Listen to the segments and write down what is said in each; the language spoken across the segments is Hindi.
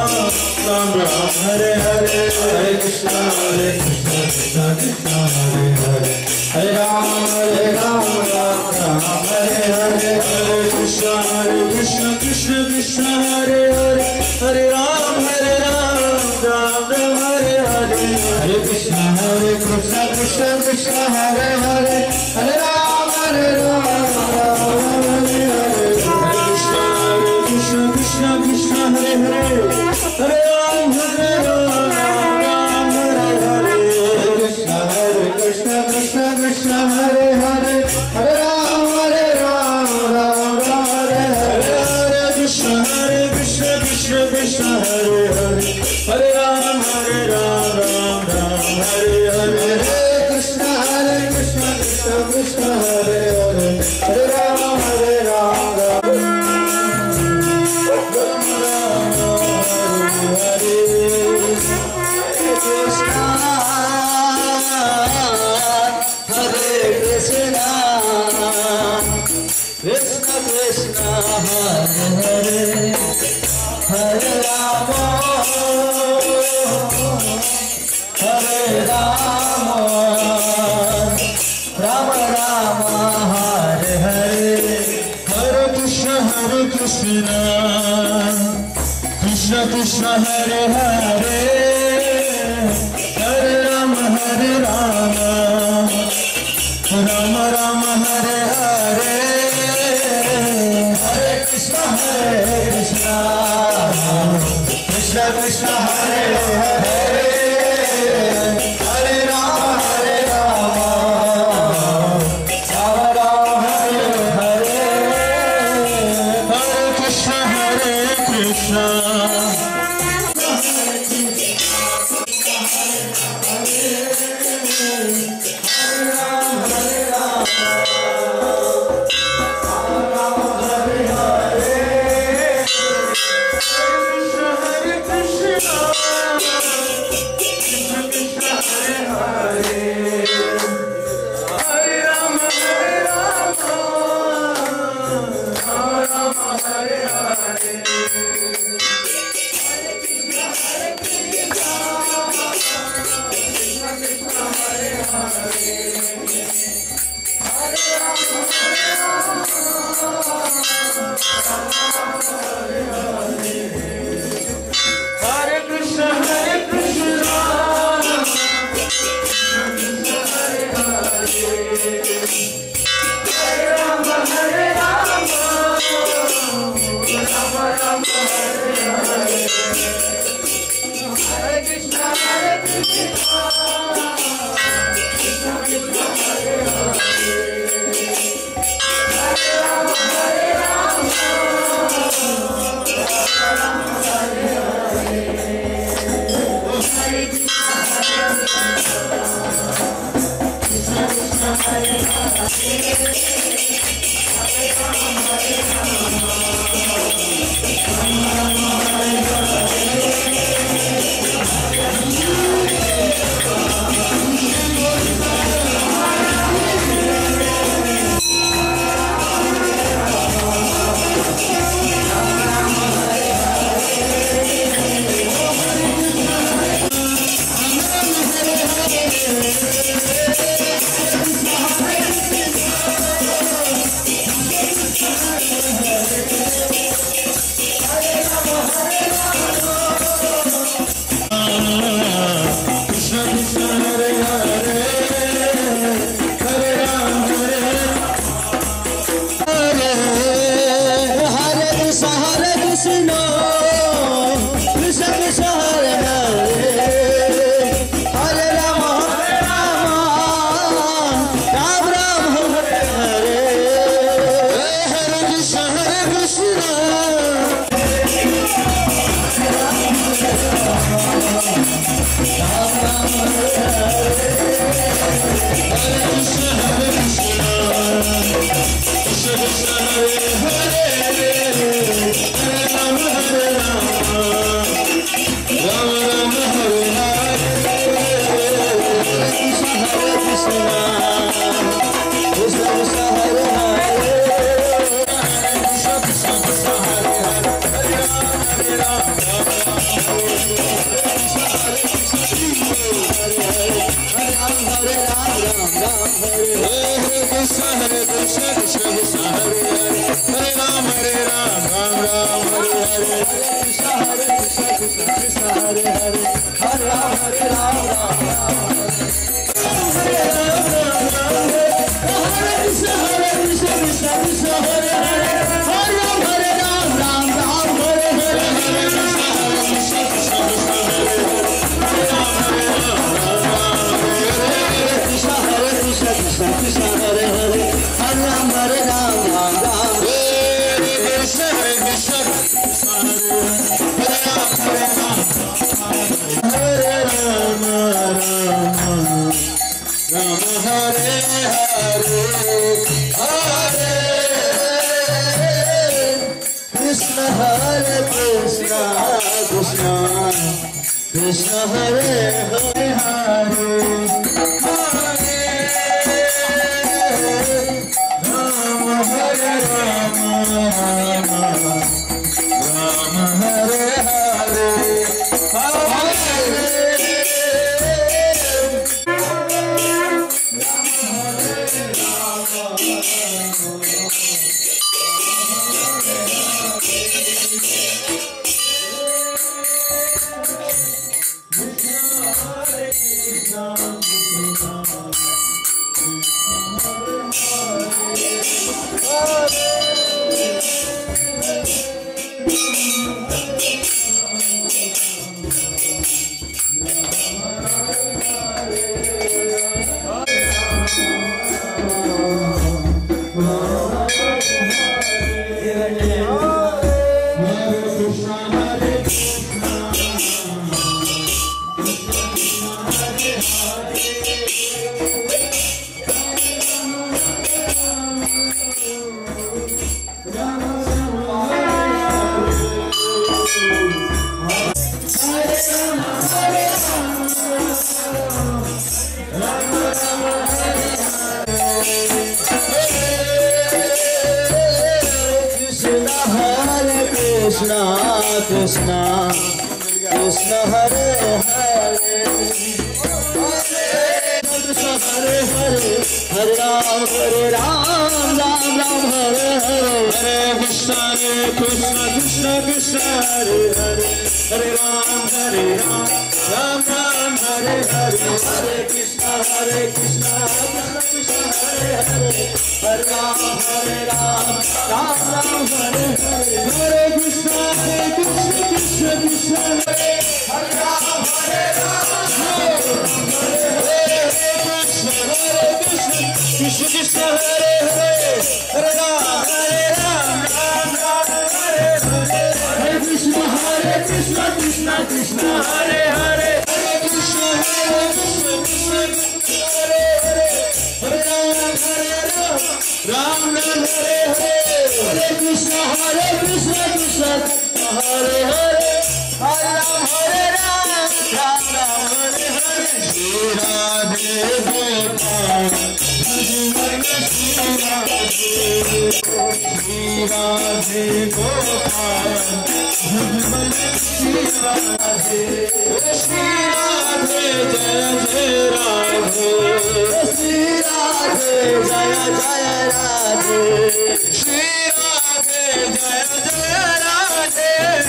राम राम हरे हरे, हरे कृष्णा कृष्णा कृष्णा हरे हरे, हरे राम राम राम हरे हरे, हरे कृष्णा कृष्णा कृष्णा हरे हरे, हरे राम राम राम हरे हरे, हरे कृष्णा कृष्णा कृष्णा हरे हरे, हरे राम हरे हरे, हरे कृष्णा कृष्णा कृष्णा हरे हरे, हरे राम राम हरे हरे, कृष्णा कृष्णा कृष्णा हरे हरे, हरे राम राम हरे हरे, हरे कृष्णा कृष्णा कृष्णा हरे हरे, हरे राम राम हरे हरे, हरे कृष्णा कृष्णा कृष्णा हरे हरे, हरे राम कृष्ण कृष्ण हरे हरे, हरे राम राम राम हरे हरे, हरे कृष्ण कृष्ण कृष्ण हरे हरे, हरे राम राम राम हरे हरे, हरे कृष्ण कृष्ण कृष्ण हरे हरे, हरे राम राम राम हरे हरे, हरे Krishna Krishna Krishna Hare Hare Hare Ram Hare Ram Ram Ram Hare Krishna Hare Rama Hare Hare Hare Krishna Hare Krishna Krishna Krishna Hare Hare Hare Rama Hare Rama Rama Hare Hare Krishna Krishna Krishna Hare Hare Krishna Hare Hare Hare Ram Ram Ram Hare Hare Hare Krishna Krishna Krishna Hare Hare Hare Ram Ram Ram Hare Hare Hare Krishna Krishna Krishna Hare Hare Hare Ram Ram Ram Hare Hare Hare Krishna Krishna Krishna Hare Ram Krishna Krishna Hare Hare Hare Ram Ram Hare Hare Hare Krishna Krishna Krishna Hare Hare Hare Krishna Krishna Krishna Hare Hare Hare Ram Ram Hare Hare Hare Krishna Krishna Hare Hare Hare Ram Ram Hare Hare Shri Radhe Gopal Bhajan Shri Radhe Shri Radhe Gopal Bhajan Shri Radhe Shri Radhe Jaya Jaya Radhe Shri Radhe Jaya Jaya Radhe Shri Radhe Jaya Jaya Radhe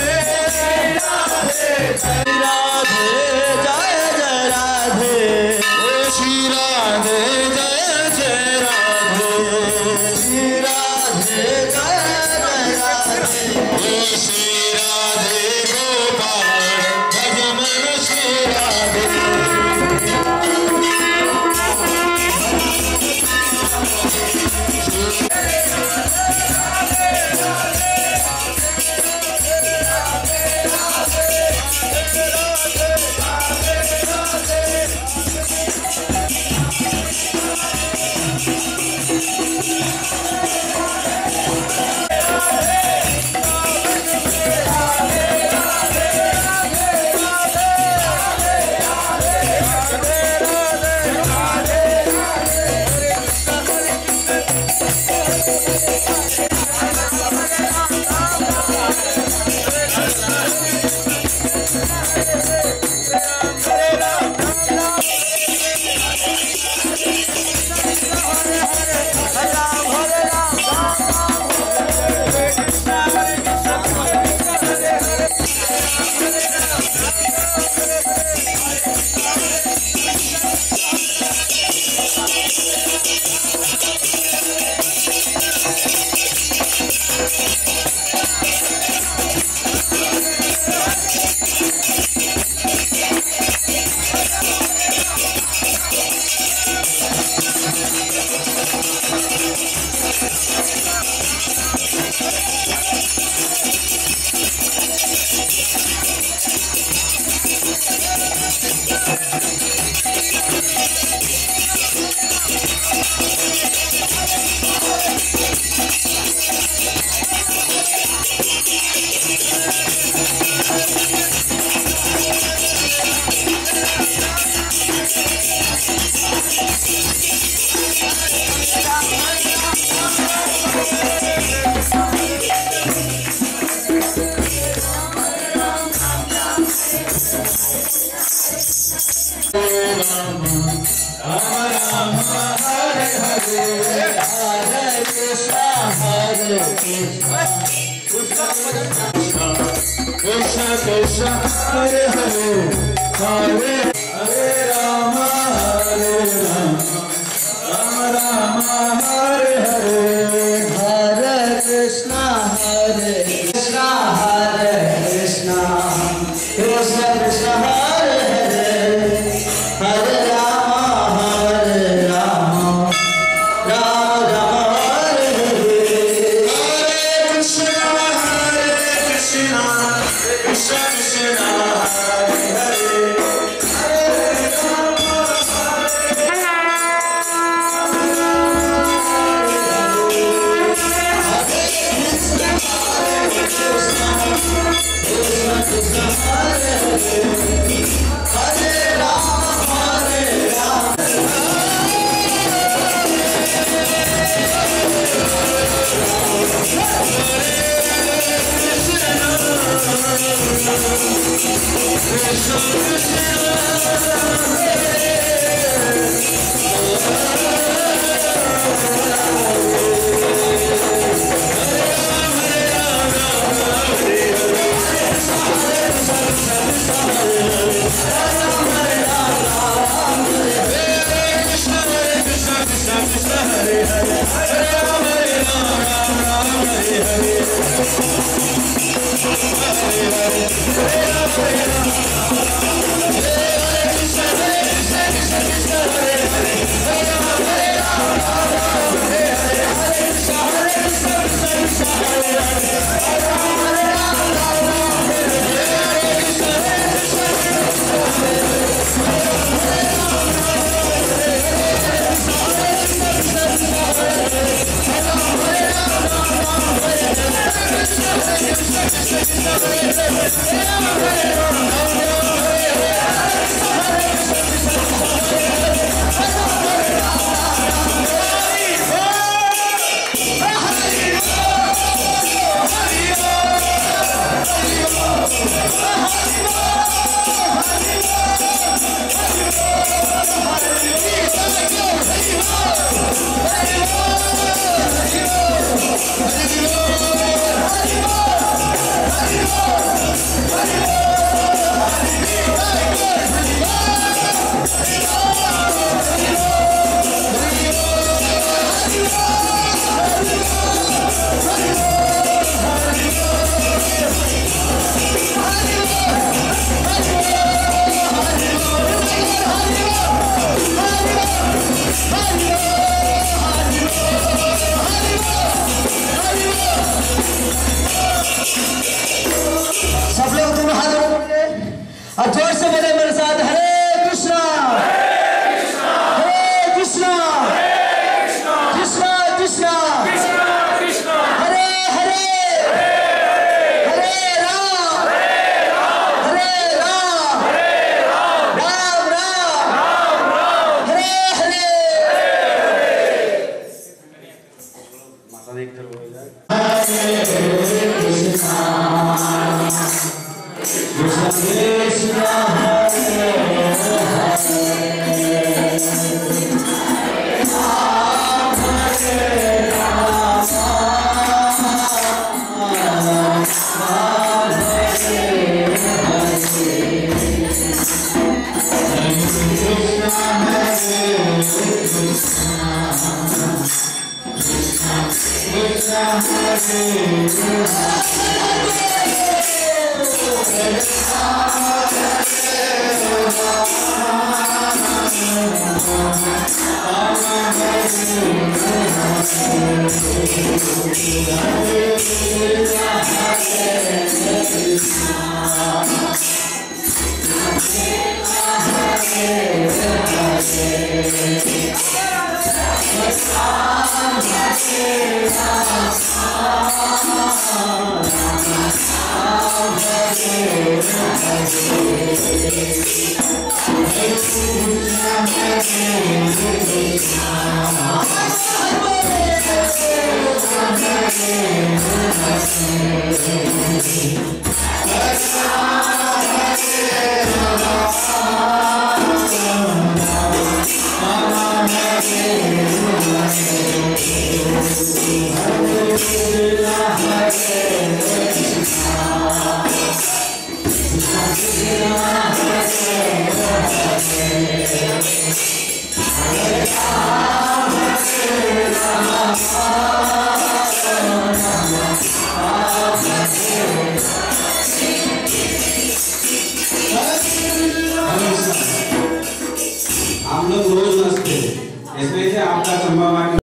Shri Radhe Jaya Jaya Radhe Shri Radhe Jaya Jaya Radhe Shri Radhe Jaya Jaya Radhe Shri Radhe Gopal Bhajan Shri Radhe Krishna Krishna Hare Hare Hare Hare Rama Hare Rama Rama Rama Hare Hare Hare Krishna Hare Krishna Hare Krishna Krishna Krishna Hare Hare Hare Rama Hare Rama Rama Rama Hare Hare Hare Krishna Krishna Krishna Hare Hare और जोर से बोले मेरे साथ हरे कृष्णा कृष्णा कृष्णा हरे हरे हरे राम राम राम हरे हरे माता देखकर बोले Krishna हम लोग रोज नाचते हैं, इसमें से आपका संभव